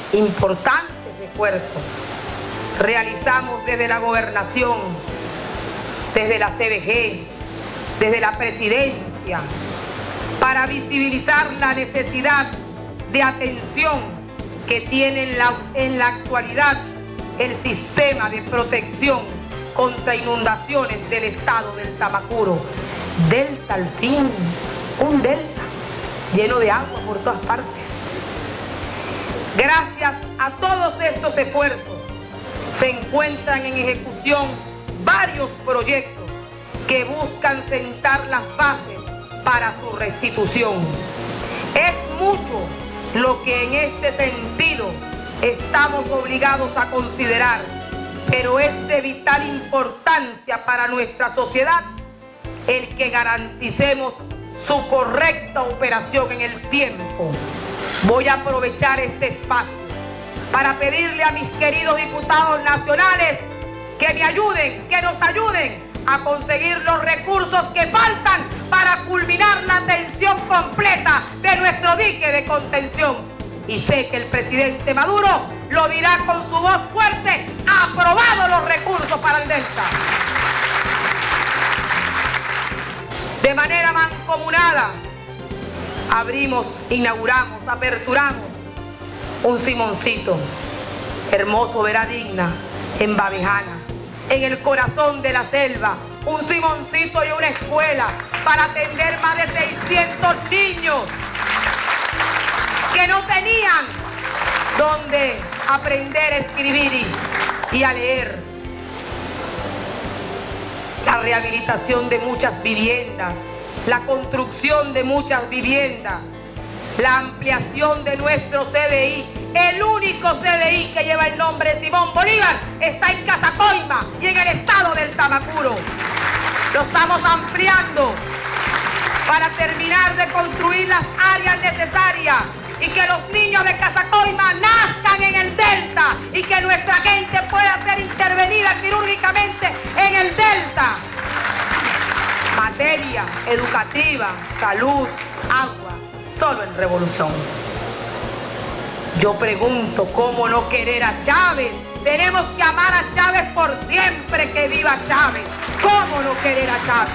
importantes esfuerzos realizamos desde la gobernación, desde la CBG, desde la presidencia, para visibilizar la necesidad de atención que tiene en la actualidad el sistema de protección contra inundaciones del estado del Tamacuro. Delta al fin, un delta lleno de agua por todas partes. Gracias a todos estos esfuerzos se encuentran en ejecución varios proyectos que buscan sentar las bases para su restitución. Es mucho lo que en este sentido estamos obligados a considerar, pero es de vital importancia para nuestra sociedad el que garanticemos su correcta operación en el tiempo. Voy a aprovechar este espacio para pedirle a mis queridos diputados nacionales que me ayuden, que nos ayuden a conseguir los recursos que faltan para culminar la atención completa de nuestro dique de contención. Y sé que el presidente Maduro lo dirá con su voz fuerte: aprobado los recursos para el Delta. De manera mancomunada, inauguramos, aperturamos un Simoncito, hermoso, Vera Digna, en Babejana, en el corazón de la selva, un Simoncito y una escuela para atender más de 600 niños que no tenían donde aprender a escribir y a leer. La rehabilitación de muchas viviendas, la construcción de muchas viviendas, la ampliación de nuestro CDI, el único CDI que lleva el nombre de Simón Bolívar, está en Casacoima y en el estado del Tamacuro. Lo estamos ampliando para terminar de construir las áreas necesarias y que los niños de Casacoima nazcan en el Delta y que nuestra gente pueda ser intervenida quirúrgicamente en el Delta. Materia educativa, salud, agua, solo en revolución. Yo pregunto, ¿cómo no querer a Chávez? Tenemos que amar a Chávez por siempre. ¡Que viva Chávez! ¿Cómo no querer a Chávez?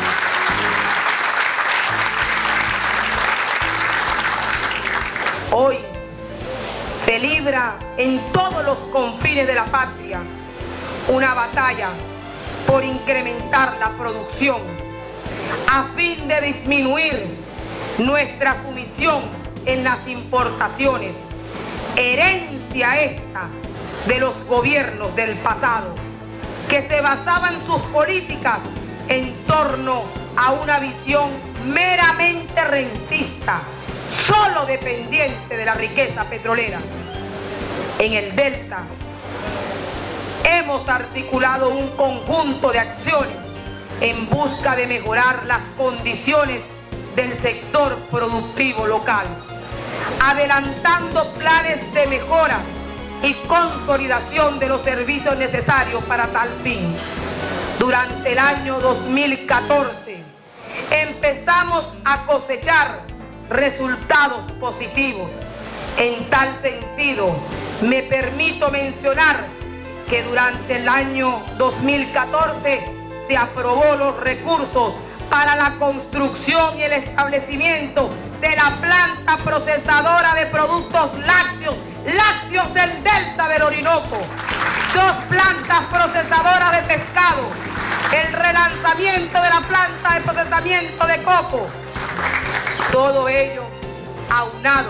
Hoy se libra en todos los confines de la patria una batalla por incrementar la producción a fin de disminuir nuestra sumisión en las importaciones, herencia esta de los gobiernos del pasado, que se basaban sus políticas en torno a una visión meramente rentista, solo dependiente de la riqueza petrolera. En el Delta hemos articulado un conjunto de acciones en busca de mejorar las condiciones del sector productivo local, adelantando planes de mejora y consolidación de los servicios necesarios para tal fin. Durante el año 2014 empezamos a cosechar resultados positivos. En tal sentido, me permito mencionar que durante el año 2014 se aprobó los recursos para la construcción y el establecimiento de la planta procesadora de productos lácteos del Delta del Orinoco, 2 plantas procesadoras de pescado, el relanzamiento de la planta de procesamiento de coco, todo ello aunado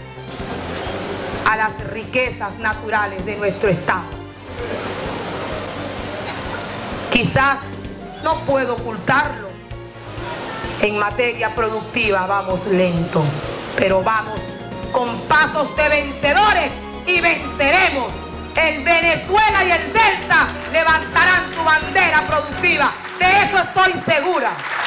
a las riquezas naturales de nuestro estado. Quizás no puedo ocultarlo, en materia productiva vamos lento, pero vamos con pasos de vencedores y venceremos. El Venezuela y el Delta levantarán su bandera productiva, de eso estoy segura.